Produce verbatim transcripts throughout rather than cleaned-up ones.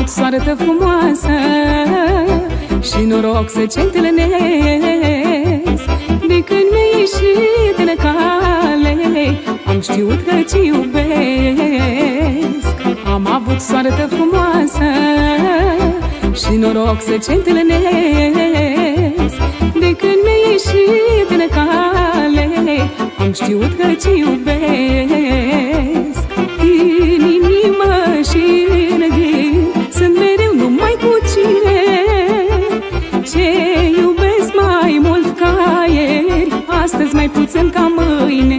avut soartă frumoasă și noroc să ce întâlnesc. De când mi-ai ieșit în cale, am știut că te iubesc. Am avut soartă frumoasă și noroc să ce întâlnesc. De când mi-ai ieșit în cale, am știut că te iubesc. În inimă și în gând sunt mereu numai cu cine ce iubesc mai mult ca ieri, astăzi mai puțin ca mâine.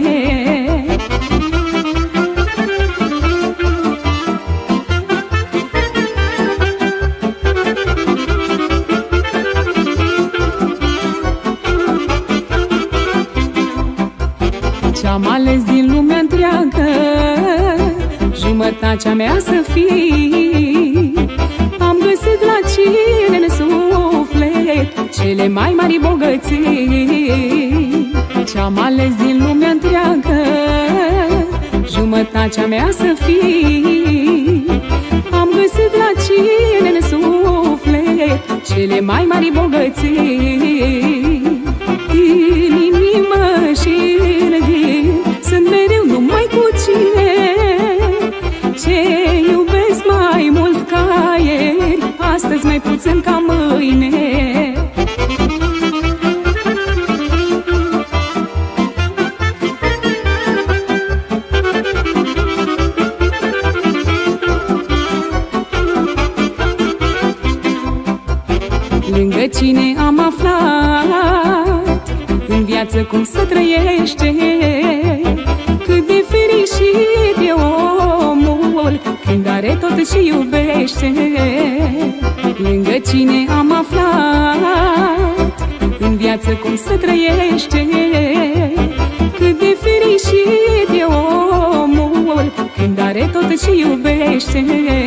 Ce-am ales din lumea întreagă, jumătatea mea să fii. Am găsit la cine în suflet cele mai mari bogății. Ce-am ales din lumea întreagă, jumătatea mea să fii. Am găsit la cine în suflet cele mai mari bogății. În inimă și în gând sunt mereu numai cu cine ce iubesc mai mult ca ieri, astăzi mai puțin ca mâine. Lângă cine am aflat în viață cum să trăiește, cât de fericit e omul când are tot și iubește. Lângă cine am aflat în viață cum să trăiește, cât de fericit e omul când are tot și iubește.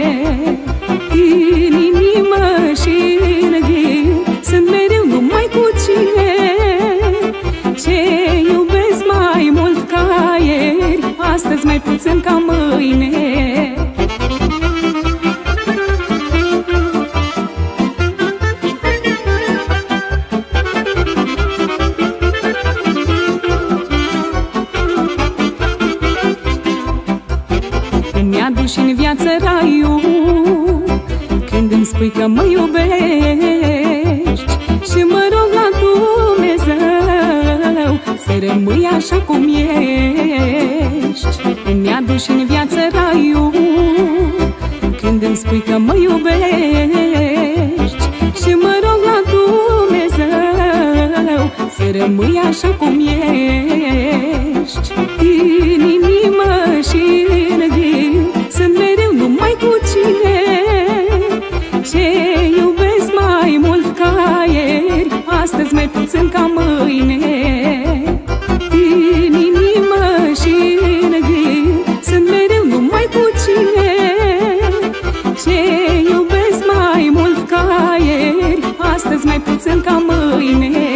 În inimă și în gând sunt mereu numai cu cine ce iubesc mai mult ca ieri, astăzi mai puțin ca mâine. Îmi aduci în viață raiul când îmi spui că mă iubești și mă rog la Dumnezeu să rămâi așa cum ești. Îmi aduci în viață raiul când îmi spui că mă iubești și mă rog la Dumnezeu să rămâi așa cum ești. În inimă și în gând sunt mereu numai cu cine ce iubesc mai mult ca ieri, astăzi mai puțin ca mâine. În inimă și în gând sunt mereu numai cu cine ce iubesc mai mult ca ieri, astăzi mai puțin ca mâine.